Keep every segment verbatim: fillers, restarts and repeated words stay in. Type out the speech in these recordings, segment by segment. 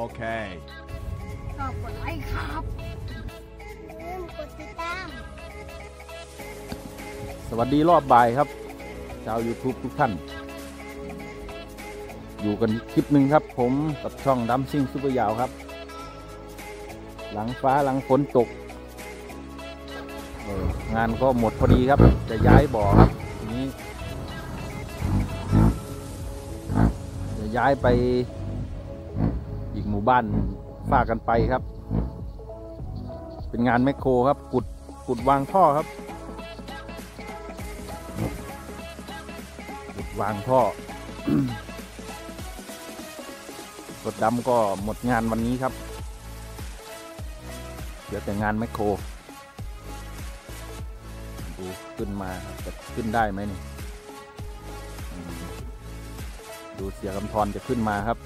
เคชอบกดไลค์ครับอย่าลืมกดติดตามสวัสดีรอบบ่ายครับชาว ยูทูบ ทุกท่านอยู่กันคลิปหนึ่งครับผมกับช่องดัมซิ่งซุปเปอร์ยาวครับหลังฟ้าหลังฝนตกงานก็หมดพอดีครับจะย้ายบ่อครับทีนี้จะย้ายไปอีกหมู่บ้านฝากกันไปครับเป็นงานแมคโครครับขุดขุดวางท่อครับขุดวางท่อ รถดำก็หมดงานวันนี้ครับเดี๋ยวแต่งานแมคโครดูขึ้นมาจะขึ้นได้ไหมนี่ดูเสียกำธรจะขึ้นมาครับ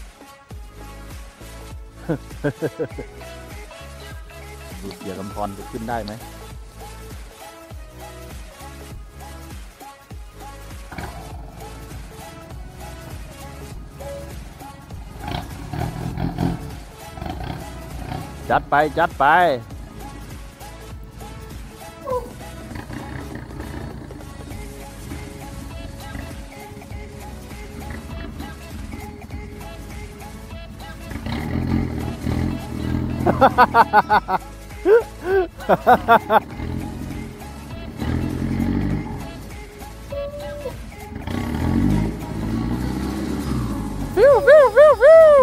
ดูเสียกำธรจะขึ้นได้ไหมจัดไปจัดไป ฟิวฟิวฟิวฟิว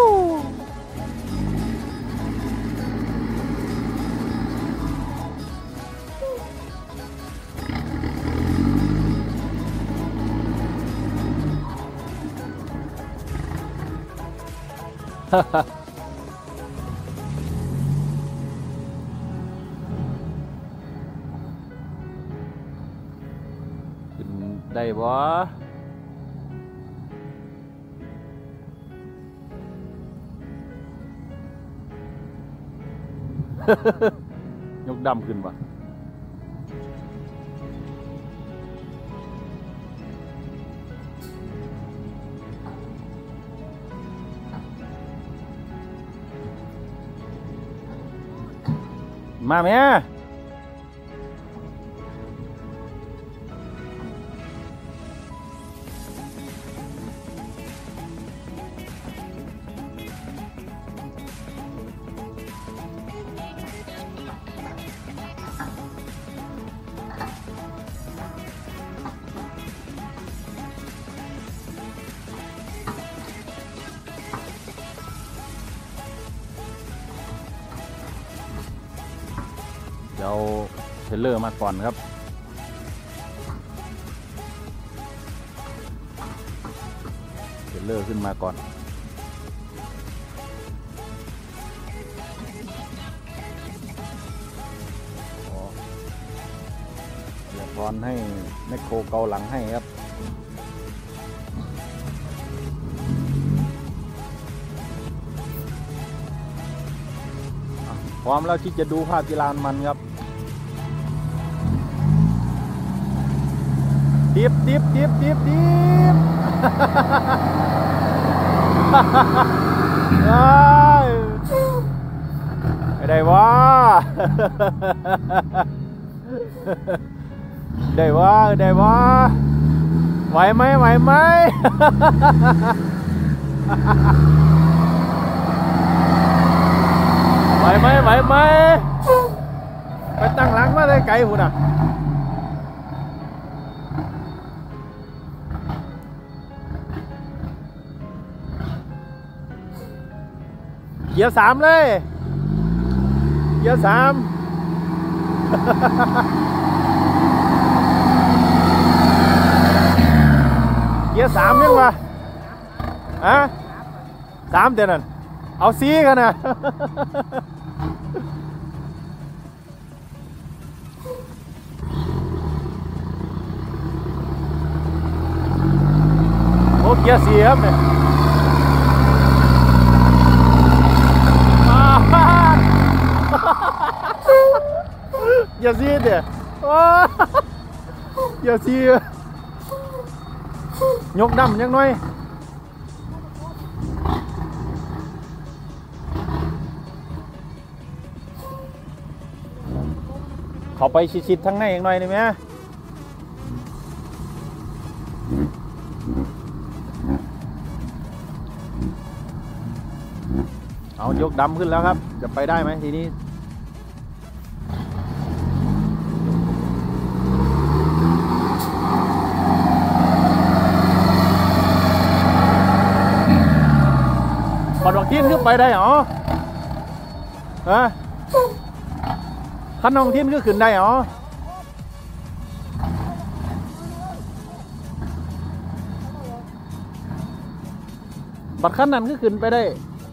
ฮ่าฮ่าขึ้นได้บ่ยกดำขึ้นบ่มาแม่เดี๋ยวเทเลอร์มาก่อนครับเทเลอร์ขึ้นมาก่อนเดี๋ยวพรให้แมคโครเกาหลังให้ครับพร้อมแล้วที่จะดูภาพกีฬามันครับดิบดิบดิบดิบดิบได้วะได้วะได้วะไหวไหมไหวไหมไหวไหมไหวไหมไปตั้งหลังมาได้ไกลหุ่นอ่ะเกียร์สามเลยเกียร์สามเกียร์สามยังวะฮะสามเดี๋ยวนั้นเอาซีกันนะโอ้เกียร์สี่ครับเนี่ยอย่าซีเดี๋ยวอย่าซียกดำยังน้อยเขาไปชิดๆทั้งในอีกหน่อยได้ไหมเอายกดำขึ้นแล้วครับจะไปได้ไหมทีนี้ปัดดอกทิ้นขึ้นไปได้หรอฮะขันน้องทิ้นก็ขึ้นได้หรอบัดขั้นนั้นก็ขึ้นไปได้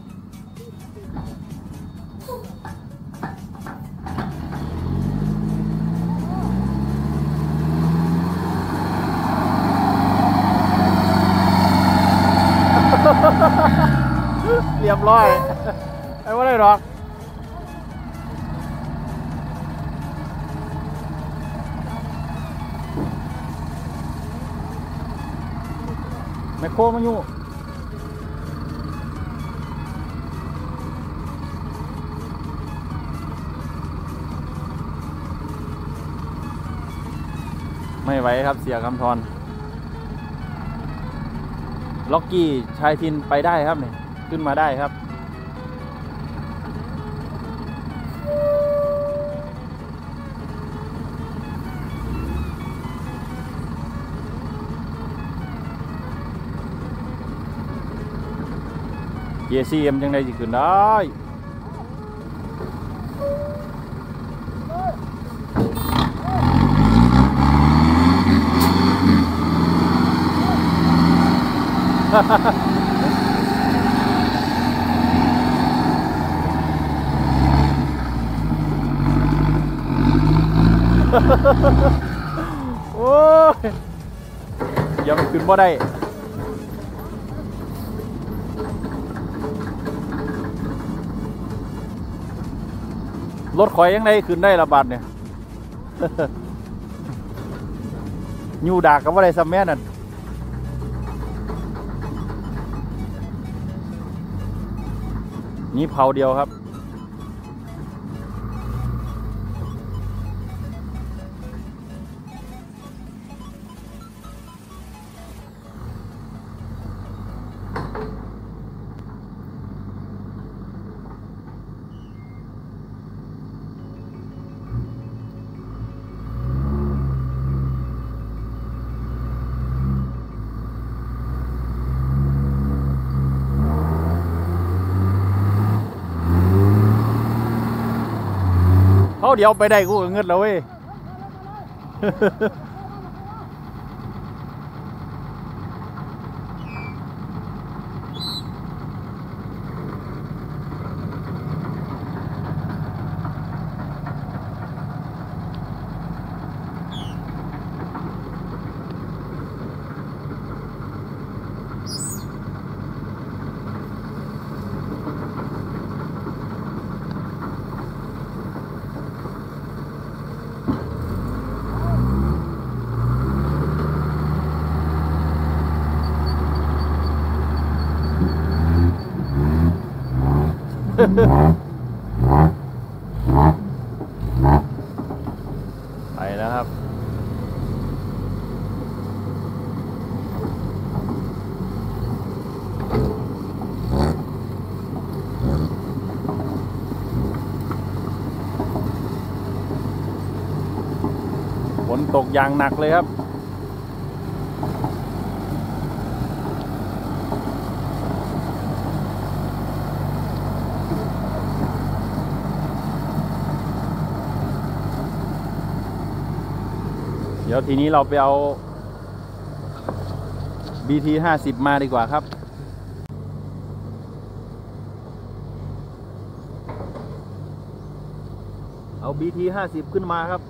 เรียบร้อยไอ้ว่าได้หรอกแมคโครมาอยู่ไม่ไหวครับเสียคำทอนล็อกกี้ชายทินไปได้ครับเนี่ยขึ้นมาได้ครับเกียร์ซีเอ็มจังได้สิขึ้นได้โอ้ยยังขึ้นบ่ได้รถข่อยยังไงขึ้นได้ระบาดเนี่ย ยูดากกับว่าไรซัมแม่นั่นนี่เผาเดียวครับเขาเดี๋ยวไปได้กูก็เงินแล้วเว้ย ไปแล้วครับฝนตกอย่างหนักเลยครับเดี๋ยวทีนี้เราไปเอา บี ที ห้าสิบ มาดีกว่าครับเอา บี ที ห้าสิบ ขึ้นมาครับ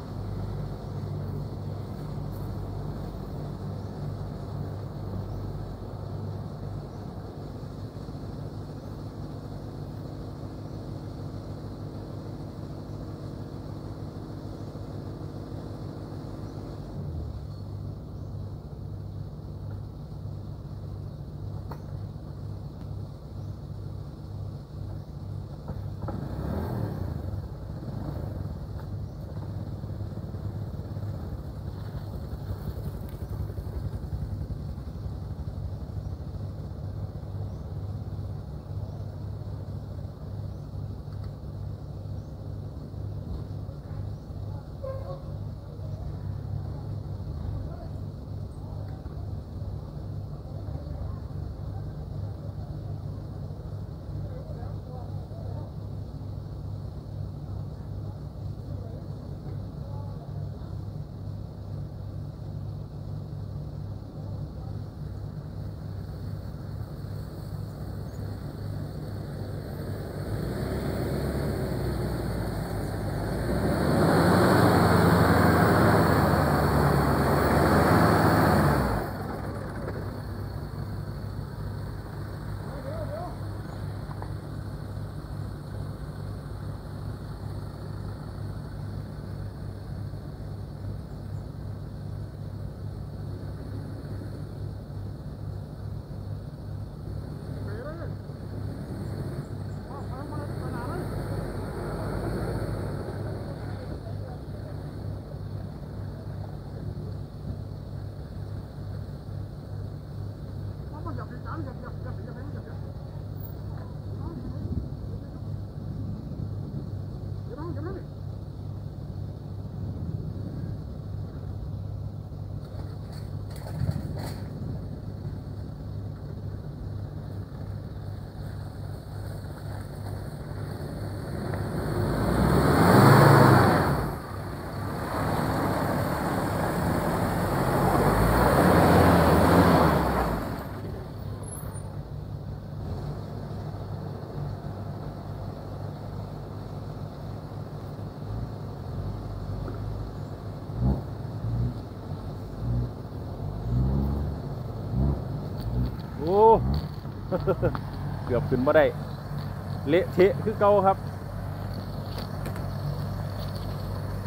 เกือบขึ้นมาได้เละเทะคือเก่าครับ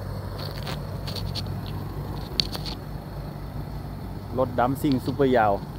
รถดำซิ่งซุปเปอร์ยาว